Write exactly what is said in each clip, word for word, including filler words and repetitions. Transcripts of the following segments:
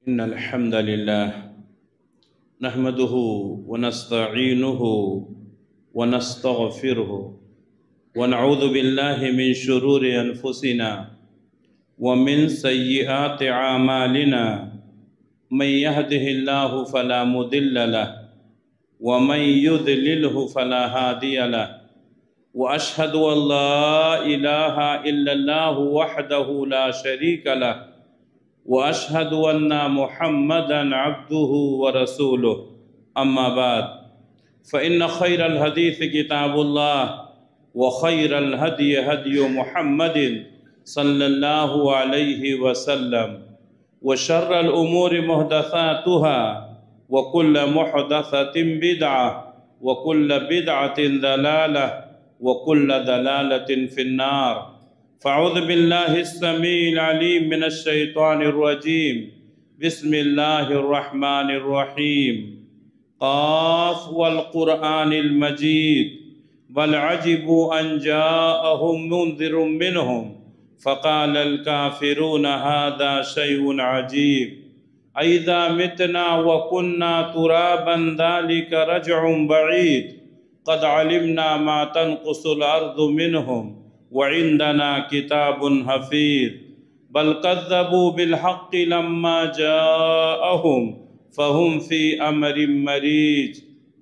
إن الحمد لله نحمده ونستعينه ونستغفره ونعوذ بالله من شرور أنفسنا ومن سيئات أعمالنا من يهده الله فلا مضل له ومن يضلله فلا هادي له وأشهد أن لا إله إلا الله وحده لا شريك له وأشهد أن محمدًا عبده ورسوله أما بعد فإن خير الحديث كتاب الله وخير الهدي هدي محمد صلى الله عليه وسلم وشر الأمور محدثاتها وكل محدثة بدعة وكل بدعة ضلالة وكل ضلالة في النار فأعوذ بالله السميع العليم من الشيطان الرجيم بسم الله الرحمن الرحيم قاف والقرآن المجيد بل عجبوا أن جاءهم منذر منهم فقال الكافرون هذا شيء عجيب أئذا متنا وكنا ترابا ذلك رجع بعيد قد علمنا ما تنقص الأرض منهم وعندنا كتاب حفيظ بل كذبوا بالحق لما جاءهم فهم في أمر مريج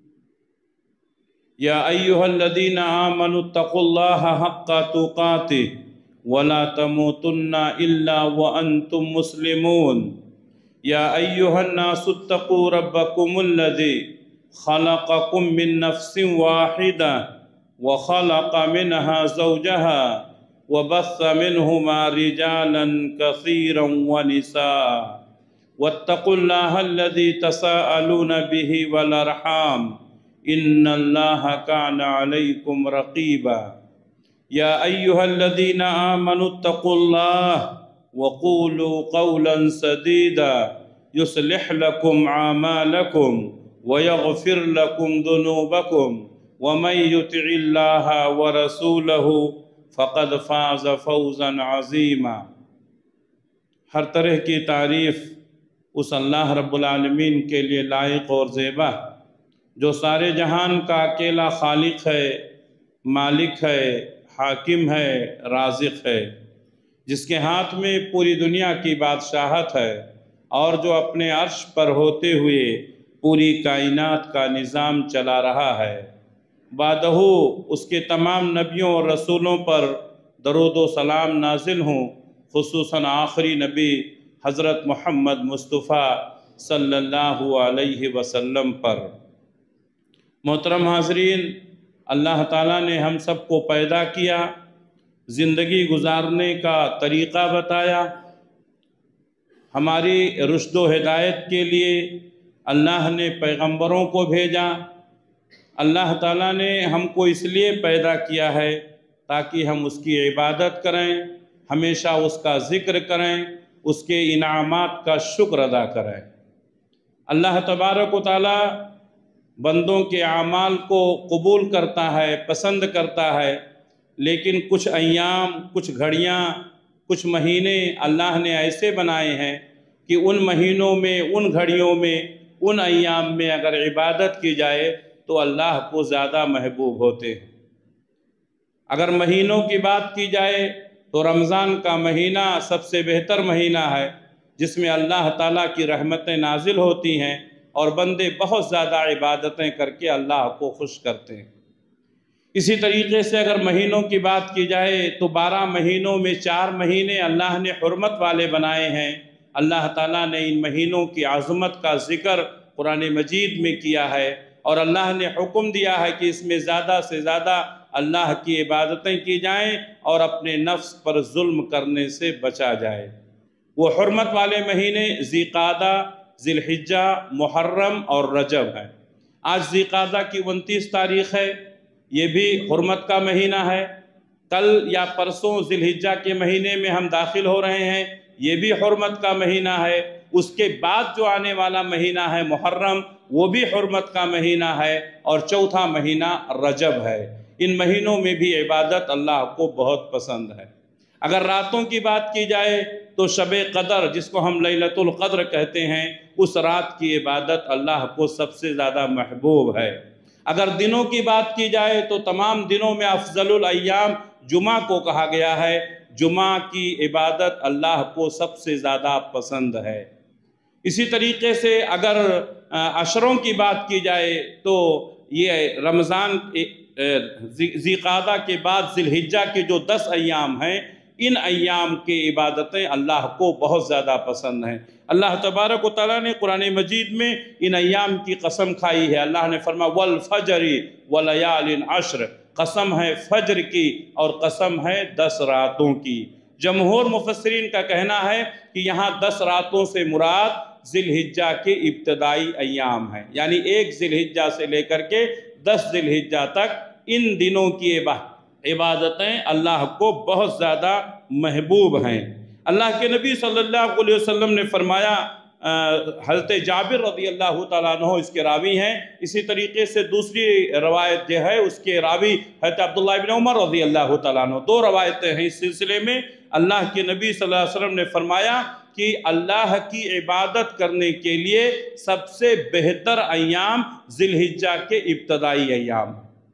يا أيها الذين آمنوا اتقوا الله حق تقاته ولا تموتن إلا وأنتم مسلمون يا أيها الناس اتقوا ربكم الذي خلقكم من نفس واحدة وخلق منها زوجها وبث منهما رجالا كثيرا ونساء واتقوا الله الذي تساءلون به والأرحام إن الله كان عليكم رقيبا يا أيها الذين آمنوا اتقوا الله وقولوا قولا سديدا يصلح لكم أعمالكم ويغفر لكم ذنوبكم ومن يطع الله ورسوله فقد فاز فوزا عظیما۔ ہر طرح کی تعریف اس اللہ رب العالمین کے لیے لائق اور زیبا جو سارے جہان کا اکیلا خالق ہے، مالک ہے، حاکم ہے، رازق ہے، جس کے ہاتھ میں پوری دنیا کی بادشاہت ہے اور جو اپنے عرش پر ہوتے ہوئے پوری کائنات کا نظام چلا رہا ہے۔ بعدہ اس کے تمام نبیوں اور رسولوں پر درود و سلام نازل ہوں، خصوصاً آخری نبی حضرت محمد مصطفیٰ صلی اللہ علیہ وسلم پر۔ محترم حاضرین، اللہ تعالیٰ نے ہم سب کو پیدا کیا، زندگی گزارنے کا طریقہ بتایا، ہماری رشد و ہدایت کے لیے اللہ نے پیغمبروں کو بھیجا۔ اللہ تعالیٰ نے ہم کو اس لیے پیدا کیا ہے تاکہ ہم اس کی عبادت کریں، ہمیشہ اس کا ذکر کریں، اس کے انعامات کا شکر ادا کریں۔ اللہ تبارک و تعالیٰ بندوں کے اعمال کو قبول کرتا ہے، پسند کرتا ہے، لیکن کچھ ایام، کچھ گھڑیاں، کچھ مہینے اللہ نے ایسے بنائے ہیں کہ ان مہینوں میں، ان گھڑیوں میں، ان ایام میں اگر عبادت کی جائے تو اللہ کو زیادہ محبوب ہوتے ہیں۔ اگر مہینوں کی بات کی جائے تو رمضان کا مہینہ سب سے بہتر مہینہ ہے، جس میں اللہ تعالیٰ کی رحمتیں نازل ہوتی ہیں اور بندے بہت زیادہ عبادتیں کر کے اللہ کو خوش کرتے ہیں۔ اسی طریقے سے اگر مہینوں کی بات کی جائے تو بارہ مہینوں میں چار مہینے اللہ نے حرمت والے بنائے ہیں۔ اللہ تعالیٰ نے ان مہینوں کی عظمت کا ذکر قرآن مجید میں کیا ہے اور اللہ نے حکم دیا ہے کہ اس میں زیادہ سے زیادہ اللہ کی عبادتیں کی جائیں اور اپنے نفس پر ظلم کرنے سے بچا جائے۔ وہ حرمت والے مہینے ذی قعدہ، ذی الحجہ، محرم اور رجب ہیں۔ آج ذی قعدہ کی انتیس تاریخ ہے، یہ بھی حرمت کا مہینہ ہے۔ کل یا پرسوں ذی الحجہ کے مہینے میں ہم داخل ہو رہے ہیں، یہ بھی حرمت کا مہینہ ہے۔ اس کے بعد جو آنے والا مہینہ ہے محرم، وہ بھی حرمت کا مہینہ ہے، اور چوتھا مہینہ رجب ہے۔ ان مہینوں میں بھی عبادت اللہ کو بہت پسند ہے۔ اگر راتوں کی بات کی جائے تو شب قدر جس کو ہم لیلۃ القدر کہتے ہیں اس رات کی عبادت اللہ کو سب سے زیادہ محبوب ہے۔ اگر دنوں کی بات کی جائے تو تمام دنوں میں افضل الایام جمعہ کو کہا گیا ہے، جمعہ کی عبادت اللہ کو سب سے زیادہ پسند ہے۔ اسی طریقے سے اگر عشروں کی بات کی جائے تو یہ رمضان ذی قعدہ کے بعد ذی الحجہ کے جو دس ایام ہیں، ان ایام کی عبادتیں اللہ کو بہت زیادہ پسند ہیں۔ اللہ تبارک و تعالیٰ نے قرآن مجید میں ان ایام کی قسم کھائی ہے۔ اللہ نے فرمایا والفجر ولیال عشر، قسم ہے فجر کی اور قسم ہے دس راتوں کی۔ جمہور مفسرین کا کہنا ہے کہ یہاں دس راتوں سے مراد ذی الحجہ کے ابتدائی ایام ہیں، یعنی ایک ذی الحجہ سے لے کر کے دس ذی الحجہ تک ان دنوں کی عبادتیں اللہ کو بہت زیادہ محبوب ہیں۔ اللہ کے نبی صلی اللہ علیہ وسلم نے فرمایا، حضرت جابر رضی اللہ تعالیٰ عنہ اس کے راوی ہیں، اسی طریقے سے دوسری روایت جو ہے اس کے راوی حضرت عبداللہ بن عمر رضی اللہ تعالیٰ عنہ، دو روایتیں ہیں اس سلسلے میں۔ اللہ کے نبی صلی اللہ علیہ وسلم نے فرمایا کہ اللہ کی عبادت کرنے کے لیے سب سے بہتر ایام ذی الحجہ کے ابتدائی ایام،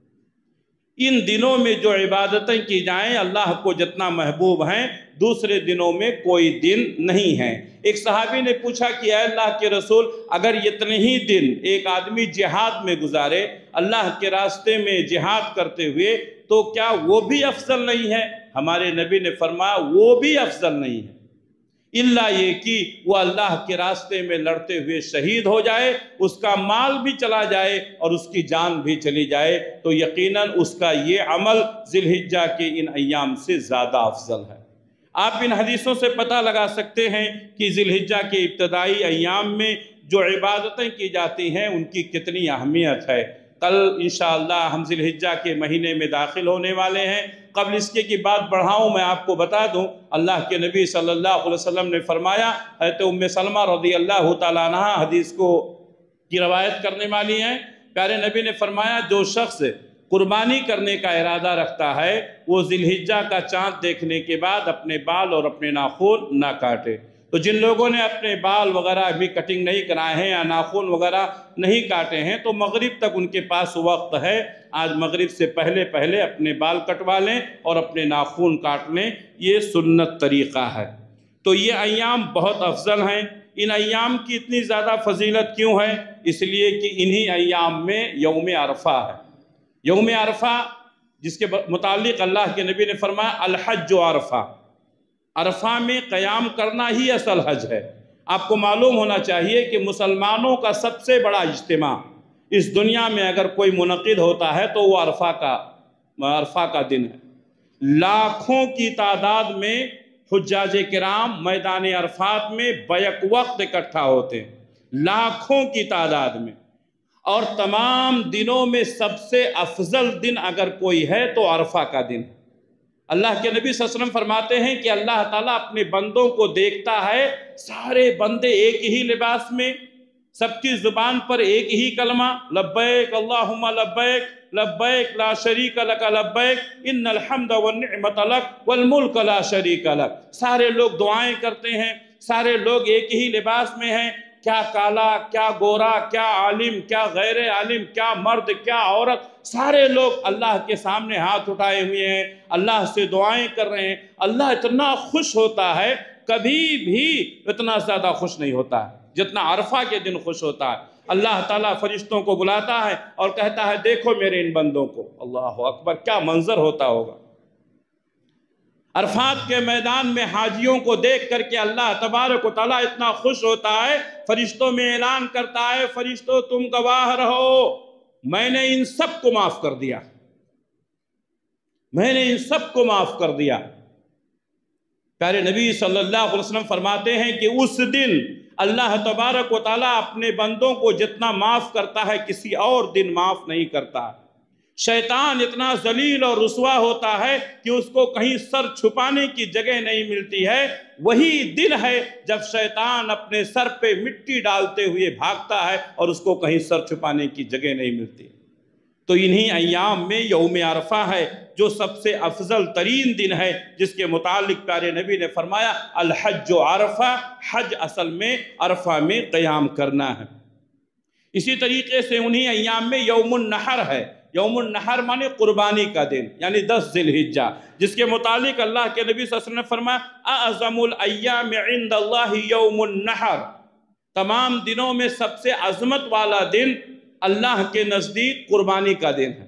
ان دنوں میں جو عبادتیں کی جائیں اللہ کو جتنا محبوب ہیں دوسرے دنوں میں کوئی دن نہیں ہے۔ ایک صحابی نے پوچھا کہ اے اللہ کے رسول، اگر اتنے ہی دن ایک آدمی جہاد میں گزارے، اللہ کے راستے میں جہاد کرتے ہوئے، تو کیا وہ بھی افضل نہیں ہے؟ ہمارے نبی نے فرمایا وہ بھی افضل نہیں ہے، اللہ یہ کہ وہ اللہ کے راستے میں لڑتے ہوئے شہید ہو جائے، اس کا مال بھی چلا جائے اور اس کی جان بھی چلی جائے، تو یقیناً اس کا یہ عمل ذی الحجہ کے ان ایام سے زیادہ افضل ہے۔ آپ ان حدیثوں سے پتہ لگا سکتے ہیں کہ ذی الحجہ کے ابتدائی ایام میں جو عبادتیں کی جاتی ہیں ان کی کتنی اہمیت ہے۔ کل انشاءاللہ ہم ذی الحجہ کے مہینے میں داخل ہونے والے ہیں۔ قبل اس کے کی بات بڑھاؤں میں آپ کو بتا دوں، اللہ کے نبی صلی اللہ علیہ وسلم نے فرمایا، حضرت ام سلمہ رضی اللہ تعالیٰ عنہ حدیث کو کی روایت کرنے والی ہیں، پیارے نبی نے فرمایا جو شخص قربانی کرنے کا ارادہ رکھتا ہے وہ ذی الحجہ کا چاند دیکھنے کے بعد اپنے بال اور اپنے ناخن نہ کاٹے۔ تو جن لوگوں نے اپنے بال وغیرہ ابھی کٹنگ نہیں کرائے ہیں یا ناخن وغیرہ نہیں کاٹے ہیں تو مغرب تک ان کے پاس وقت ہے، آج مغرب سے پہلے پہلے اپنے بال کٹوا لیں اور اپنے ناخن کاٹ لیں، یہ سنت طریقہ ہے۔ تو یہ ایام بہت افضل ہیں۔ ان ایام کی اتنی زیادہ فضیلت کیوں ہے؟ اس لیے کہ انہی ایام میں یوم عرفہ ہے۔ یوم عرفہ جس کے متعلق اللہ کے نبی نے فرمایا الحج و عرفہ، عرفہ میں قیام کرنا ہی اصل حج ہے۔ آپ کو معلوم ہونا چاہیے کہ مسلمانوں کا سب سے بڑا اجتماع اس دنیا میں اگر کوئی منعقد ہوتا ہے تو وہ عرفہ کا عرفہ کا دن ہے۔ لاکھوں کی تعداد میں حجاج کرام میدان عرفات میں بیک وقت اکٹھا ہوتے ہیں، لاکھوں کی تعداد میں، اور تمام دنوں میں سب سے افضل دن اگر کوئی ہے تو عرفہ کا دن ہے۔ اللہ کے نبی صلی اللہ علیہ وسلم فرماتے ہیں کہ اللہ تعالیٰ اپنے بندوں کو دیکھتا ہے، سارے بندے ایک ہی لباس میں، سب کی زبان پر ایک ہی کلمہ لبیک اللہم لبیک لبیک لا شریک لک لبیک ان الحمد والنعمت لک والملک لا شریک لک۔ سارے لوگ دعائیں کرتے ہیں، سارے لوگ ایک ہی لباس میں ہیں، کیا کالا، کیا گورا، کیا عالم، کیا غیر عالم، کیا مرد، کیا عورت، سارے لوگ اللہ کے سامنے ہاتھ اٹھائے ہوئے ہیں، اللہ سے دعائیں کر رہے ہیں۔ اللہ اتنا خوش ہوتا ہے، کبھی بھی اتنا زیادہ خوش نہیں ہوتا ہے جتنا عرفہ کے دن خوش ہوتا ہے۔ اللہ تعالیٰ فرشتوں کو بلاتا ہے اور کہتا ہے دیکھو میرے ان بندوں کو، اللہ اکبر، کیا منظر ہوتا ہوگا۔ عرفات کے میدان میں حاجیوں کو دیکھ کر کے اللہ تبارک و تعالیٰ اتنا خوش ہوتا ہے، فرشتوں میں اعلان کرتا ہے فرشتوں تم گواہ رہو، میں نے ان سب کو معاف کر دیا، میں نے ان سب کو معاف کر دیا۔ پیارے نبی صلی اللہ علیہ وسلم فرماتے ہیں کہ اس دن اللہ تبارک و تعالیٰ اپنے بندوں کو جتنا معاف کرتا ہے کسی اور دن معاف نہیں کرتا۔ شیطان اتنا ذلیل اور رسوا ہوتا ہے کہ اس کو کہیں سر چھپانے کی جگہ نہیں ملتی ہے، وہی دن ہے جب شیطان اپنے سر پہ مٹی ڈالتے ہوئے بھاگتا ہے اور اس کو کہیں سر چھپانے کی جگہ نہیں ملتی۔ تو انہی ایام میں یوم عرفہ ہے، جو سب سے افضل ترین دن ہے، جس کے متعلق پیارے نبی نے فرمایا الحج عرفہ، حج اصل میں عرفہ میں قیام کرنا ہے۔ اسی طریقے سے انہی ایام میں یوم النحر ہے۔ یوم النحر مانے قربانی کا دن، یعنی دس ذی الحجہ، جس کے متعلق اللہ کے نبی صلی اللہ علیہ وسلم نے فرمایا اعظم الایام عند اللہ یوم النحر، تمام دنوں میں سب سے عظمت والا دن اللہ کے نزدیک قربانی کا دن ہے،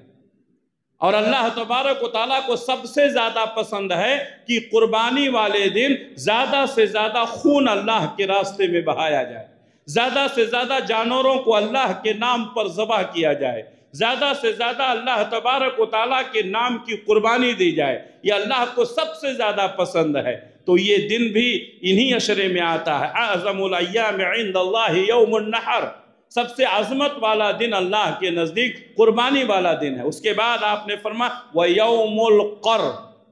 اور اللہ تبارک و تعالیٰ کو سب سے زیادہ پسند ہے کہ قربانی والے دن زیادہ سے زیادہ خون اللہ کے راستے میں بہایا جائے، زیادہ سے زیادہ جانوروں کو اللہ کے نام پر ذبح کیا جائے، زیادہ سے زیادہ اللہ تبارک و تعالیٰ کے نام کی قربانی دی جائے، یہ اللہ کو سب سے زیادہ پسند ہے۔ تو یہ دن بھی انہی عشرے میں آتا ہے، اعظم الایام عند اللہ یوم النحر، سب سے عظمت والا دن اللہ کے نزدیک قربانی والا دن ہے۔ اس کے بعد آپ نے فرمایا وَيَوْمُ الْقَرْ،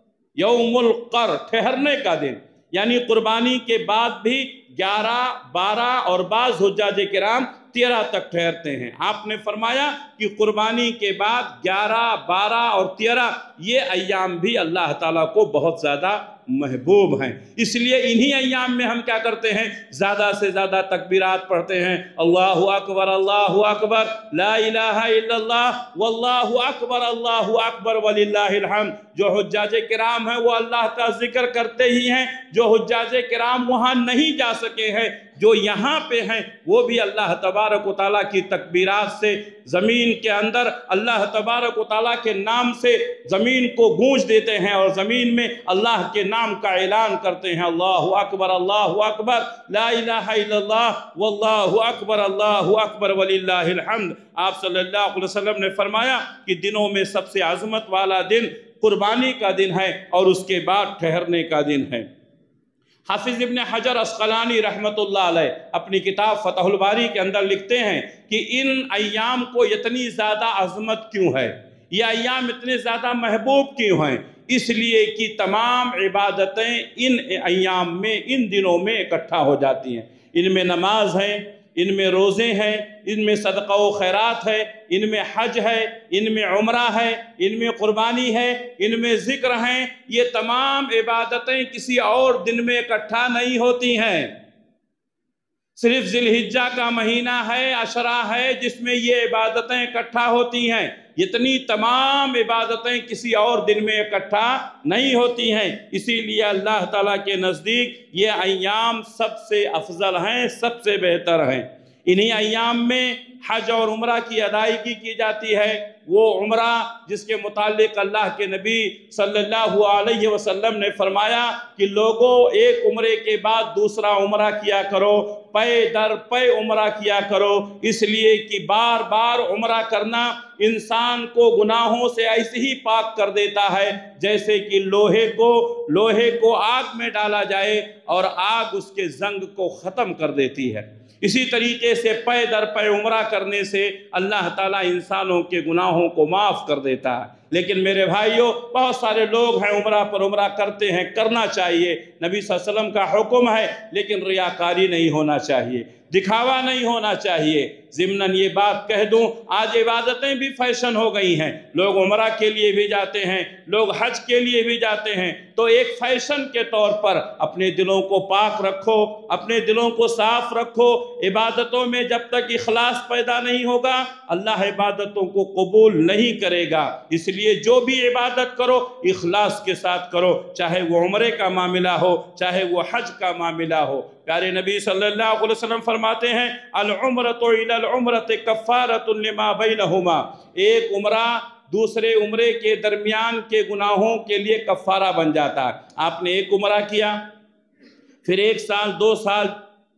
یوم القر، ٹھہرنے کا دن، یعنی قربانی کے بعد بھی گیارہ، بارہ اور بعض حجاج کرام تیرہ تک ٹھہرتے ہیں۔ آپ نے فرمایا کہ قربانی کے بعد گیارہ، بارہ اور تیرہ یہ ایام بھی اللہ تعالیٰ کو بہت زیادہ محبوب ہیں، اس لیے انہی ایام میں ہم کیا کرتے ہیں، زیادہ سے زیادہ تکبیرات پڑھتے ہیں، اللہ اکبر اللہ اکبر لا الہ الا اللہ واللہ اکبر اللہ اکبر وللہ الحمد۔ جو حجاج کرام ہیں وہ اللہ کا ذکر کرتے ہی ہیں، جو حجاج کرام وہاں نہیں جا سکے ہیں، جو یہاں پہ ہیں وہ بھی اللہ تبارک و تعالیٰ کی تکبیرات سے زمین کے اندر اللہ تبارک و تعالیٰ کے نام سے زمین کو گونج دیتے ہیں، اور زمین میں اللہ کے نام کا اعلان کرتے ہیں، اللہ اکبر اللہ اکبر لا الہ الا اللہ واللہ اکبر اللہ اکبر وللہ الحمد۔ آپ صلی اللہ علیہ وسلم نے فرمایا کہ دنوں میں سب سے عظمت والا دن قربانی کا دن ہے، اور اس کے بعد ٹھہرنے کا دن ہے۔ حافظ ابن حجر عسقلانی رحمت اللہ علیہ اپنی کتاب فتح الباری کے اندر لکھتے ہیں کہ ان ایام کو اتنی زیادہ عظمت کیوں ہے، یہ ایام اتنے زیادہ محبوب کیوں ہیں؟ اس لیے کہ تمام عبادتیں ان ایام میں، ان دنوں میں اکٹھا ہو جاتی ہیں۔ ان میں نماز ہے، ان میں روزے ہیں، ان میں صدقہ و خیرات ہے، ان میں حج ہے، ان میں عمرہ ہے، ان میں قربانی ہے، ان میں ذکر ہیں۔ یہ تمام عبادتیں کسی اور دن میں اکٹھا نہیں ہوتی ہیں، صرف ذی الحجہ کا مہینہ ہے، عشرہ ہے، جس میں یہ عبادتیں اکٹھا ہوتی ہیں۔ اتنی تمام عبادتیں کسی اور دن میں اکٹھا نہیں ہوتی ہیں، اسی لیے اللہ تعالیٰ کے نزدیک یہ ایام سب سے افضل ہیں، سب سے بہتر ہیں۔ انہی ایام میں حج اور عمرہ کی ادائیگی کی جاتی ہے، وہ عمرہ جس کے متعلق اللہ کے نبی صلی اللہ علیہ وسلم نے فرمایا کہ لوگوں ایک عمرے کے بعد دوسرا عمرہ کیا کرو، پے در پے عمرہ کیا کرو، اس لیے کہ بار بار عمرہ کرنا انسان کو گناہوں سے ایسے ہی پاک کر دیتا ہے جیسے کہ لوہے کو لوہے کو آگ میں ڈالا جائے اور آگ اس کے زنگ کو ختم کر دیتی ہے۔ اسی طریقے سے پے در پے عمرہ کرنے سے اللہ تعالیٰ انسانوں کے گناہوں کو معاف کر دیتا ہے۔ لیکن میرے بھائیوں، بہت سارے لوگ ہیں عمرہ پر عمرہ کرتے ہیں، کرنا چاہیے، نبی صلی اللہ علیہ وسلم کا حکم ہے، لیکن ریاکاری نہیں ہونا چاہیے، دکھاوا نہیں ہونا چاہیے۔ ضمناً یہ بات کہہ دوں، آج عبادتیں بھی فیشن ہو گئی ہیں، لوگ عمرہ کے لیے بھی جاتے ہیں، لوگ حج کے لیے بھی جاتے ہیں، تو ایک فیشن کے طور پر اپنے دلوں کو پاک رکھو، اپنے دلوں کو صاف رکھو۔ عبادتوں میں جب تک اخلاص پیدا نہیں ہوگا اللہ عبادتوں کو قبول نہیں کرے گا، اس لیے جو بھی عبادت کرو اخلاص کے ساتھ کرو، چاہے وہ عمرے کا معاملہ ہو، چاہے وہ حج کا معاملہ ہو۔ پیارے نبی صلی اللہ علیہ وسلم فرماتے ہیں العمرۃ الی العمرۃ کفارۃ لما بینہما، ایک عمرہ دوسرے عمرے کے درمیان کے گناہوں کے لیے کفارہ بن جاتا ہے۔ آپ نے ایک عمرہ کیا، پھر ایک سال دو سال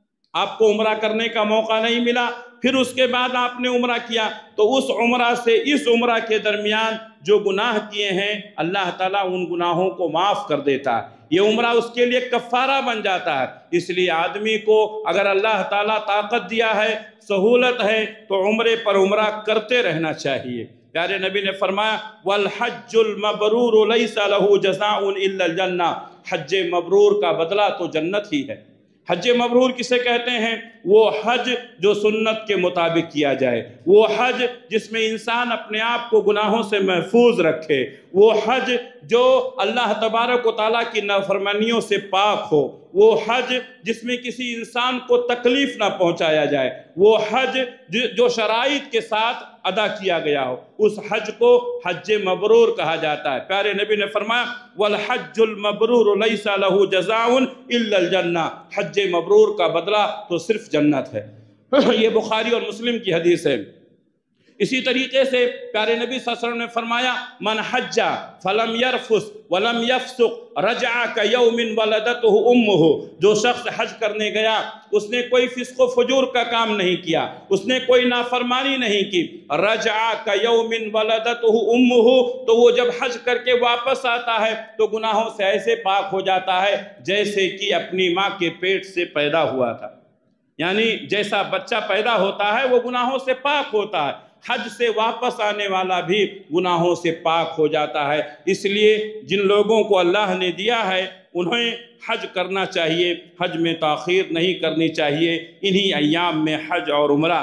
آپ کو عمرہ کرنے کا موقع نہیں ملا، پھر اس کے بعد آپ نے عمرہ کیا، تو اس عمرہ سے اس عمرہ کے درمیان جو گناہ کیے ہیں اللہ تعالیٰ ان گناہوں کو معاف کر دیتا ہے، یہ عمرہ اس کے لیے کفارہ بن جاتا ہے۔ اس لیے آدمی کو اگر اللہ تعالیٰ طاقت دیا ہے، سہولت ہے، تو عمرے پر عمرہ کرتے رہنا چاہیے۔ پیارے نبی نے فرمایا والحج المبرور لیس له جزاء الا الجنہ، حج مبرور کا بدلہ تو جنت ہی ہے، حج مبرور کسے کہتے ہیں؟ وہ حج جو سنت کے مطابق کیا جائے، وہ حج جس میں انسان اپنے آپ کو گناہوں سے محفوظ رکھے، وہ حج جو اللہ تبارک و تعالیٰ کی نافرمانیوں سے پاک ہو، وہ حج جس میں کسی انسان کو تکلیف نہ پہنچایا جائے، وہ حج جو شرائط کے ساتھ ادا کیا گیا ہو، اس حج کو حج مبرور کہا جاتا ہے۔ پیارے نبی نے فرمایا وَالْحَجُّ الْمَبْرُورُ لَيْسَ لَهُ جَزَاءٌ إِلَّا الْجَنَّةُ، حج مبرور کا بدلہ تو صرف جنت ہے۔ یہ بخاری اور مسلم کی حدیث ہے۔ اسی طریقے سے پیارے نبی صلی اللہ علیہ وسلم نے فرمایا من حج فلم یرفث ولم یفسق رجع کیوم ولدتہ امہ، جو شخص حج کرنے گیا اس نے کوئی فسق و فجور کا کام نہیں کیا، اس نے کوئی نافرمانی نہیں کی، رجع کیوم ولدتہ امہ، تو وہ جب حج کر کے واپس آتا ہے تو گناہوں سے ایسے پاک ہو جاتا ہے جیسے کہ اپنی ماں کے پیٹ سے پیدا ہوا تھا۔ یعنی جیسا بچہ پیدا ہوتا ہے وہ گناہوں سے پاک ہوتا ہے، حج سے واپس آنے والا بھی گناہوں سے پاک ہو جاتا ہے۔ اس لیے جن لوگوں کو اللہ نے دیا ہے انہیں حج کرنا چاہیے، حج میں تاخیر نہیں کرنی چاہیے۔ انہی ایام میں حج اور عمرہ،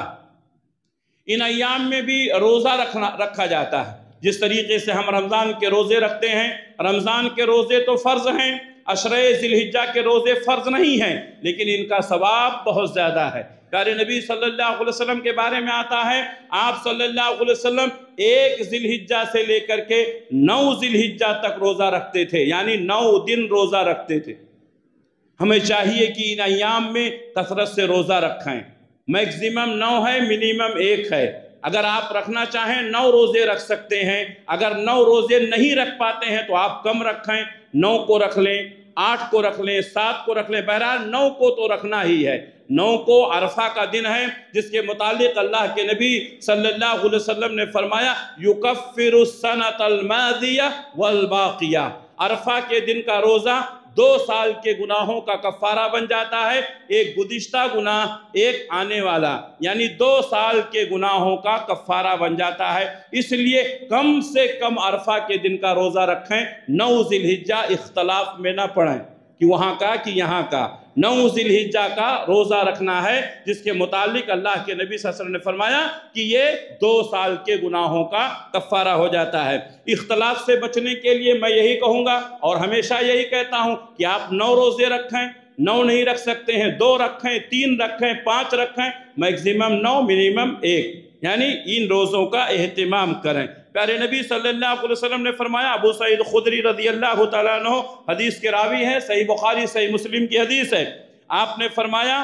ان ایام میں بھی روزہ رکھنا رکھا جاتا ہے۔ جس طریقے سے ہم رمضان کے روزے رکھتے ہیں، رمضان کے روزے تو فرض ہیں، عشرہ ذی الحجہ کے روزے فرض نہیں ہیں، لیکن ان کا ثواب بہت زیادہ ہے۔ پیارے نبی صلی اللہ علیہ وسلم کے بارے میں آتا ہے آپ صلی اللہ علیہ وسلم ایک ذی الحجہ سے لے کر کے نو ذی الحجہ تک روزہ رکھتے تھے، یعنی نو دن روزہ رکھتے تھے۔ ہمیں چاہیے کہ ان ایام میں کثرت سے روزہ رکھیں، میکسیمم نو ہے، منیمم ایک ہے۔ اگر آپ رکھنا چاہیں نو روزے رکھ سکتے ہیں، اگر نو روزے نہیں رکھ پاتے ہیں تو آپ کم رکھیں، نو کو رکھ لیں، آٹھ کو رکھ لیں، سات کو رکھ لیں، بہرحال نو کو تو رکھنا ہی ہے۔ نو کو عرفہ کا دن ہے جس کے متعلق اللہ کے نبی صلی اللہ علیہ وسلم نے فرمایا یکفر السنۃ الماضیہ والباقیہ، عرفہ کے دن کا روزہ دو سال کے گناہوں کا کفارہ بن جاتا ہے، ایک گزشتہ گناہ ایک آنے والا، یعنی دو سال کے گناہوں کا کفارہ بن جاتا ہے۔ اس لیے کم سے کم عرفہ کے دن کا روزہ رکھیں، نو ذی الحجہ اختلاف میں نہ پڑیں کہ وہاں کا کہ یہاں کا، نو ذی الحجہ کا روزہ رکھنا ہے جس کے متعلق اللہ کے نبی صلی اللہ علیہ وسلم نے فرمایا کہ یہ دو سال کے گناہوں کا کفارہ ہو جاتا ہے۔ اختلاف سے بچنے کے لیے میں یہی کہوں گا اور ہمیشہ یہی کہتا ہوں کہ آپ نو روزے رکھیں، نو نہیں رکھ سکتے ہیں دو رکھیں، تین رکھیں، پانچ رکھیں، میکسیمم نو، منیمم ایک، یعنی ان روزوں کا اہتمام کریں۔ پیارے نبی صلی اللہ علیہ وسلم نے فرمایا، ابو سعید خدری رضی اللہ تعالیٰ عنہ حدیث کے راوی ہیں، صحیح بخاری صحیح مسلم کی حدیث ہے، آپ نے فرمایا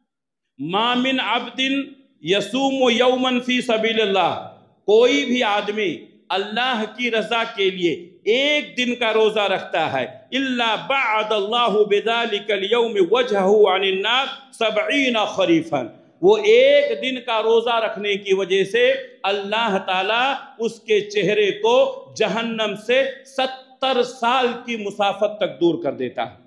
ما من عبد یصوم یوما فی سبیل اللہ، کوئی بھی آدمی اللہ کی رضا کے لیے ایک دن کا روزہ رکھتا ہے، الا بعد اللہ بذلک اليوم وجہہ عن النار سبعین خریفا، وہ ایک دن کا روزہ رکھنے کی وجہ سے اللہ تعالیٰ اس کے چہرے کو جہنم سے ستر سال کی مسافت تک دور کر دیتا ہے۔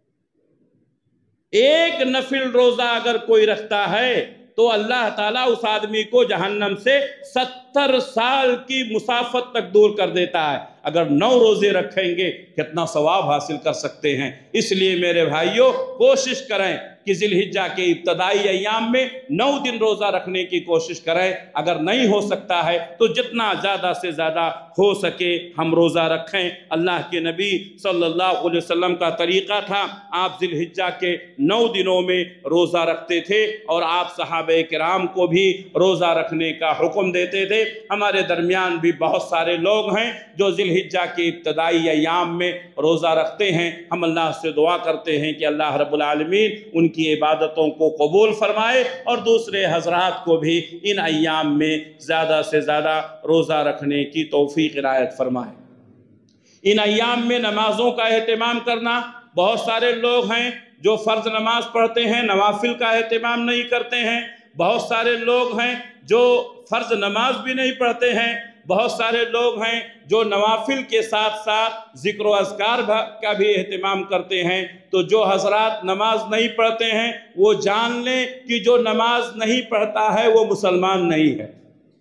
ایک نفل روزہ اگر کوئی رکھتا ہے تو اللہ تعالیٰ اس آدمی کو جہنم سے ستر سال کی مسافت تک دور کر دیتا ہے۔ اگر نو روزے رکھیں گے کتنا ثواب حاصل کر سکتے ہیں۔ اس لیے میرے بھائیوں کوشش کریں کہ ذی الحجہ کے ابتدائی ایام میں نو دن روزہ رکھنے کی کوشش کریں، اگر نہیں ہو سکتا ہے تو جتنا زیادہ سے زیادہ ہو سکے ہم روزہ رکھیں۔ اللہ کے نبی صلی اللہ علیہ وسلم کا طریقہ تھا، آپ ذی الحجہ کے نو دنوں میں روزہ رکھتے تھے اور آپ صحابہ کرام کو بھی روزہ رکھنے کا حکم دیتے تھے۔ ہمارے درمیان بھی بہت سارے لوگ ہیں جو ذی الحجہ کے ابتدائی ایام میں روزہ رکھتے ہیں۔ ہم اللہ سے دعا کرتے ہیں کہ اللہ رب العالمین ان کی عبادتوں کو قبول فرمائے اور دوسرے حضرات کو بھی ان ایام میں زیادہ سے زیادہ روزہ رکھنے کی توفیق عنایت فرمائے۔ ان ایام میں نمازوں کا اہتمام کرنا، بہت سارے لوگ ہیں جو فرض نماز پڑھتے ہیں نوافل کا اہتمام نہیں کرتے ہیں، بہت سارے لوگ ہیں جو فرض نماز بھی نہیں پڑھتے ہیں، بہت سارے لوگ ہیں جو نوافل کے ساتھ ساتھ ذکر و اذکار کا بھی اہتمام کرتے ہیں۔ تو جو حضرات نماز نہیں پڑھتے ہیں وہ جان لیں کہ جو نماز نہیں پڑھتا ہے وہ مسلمان نہیں ہے،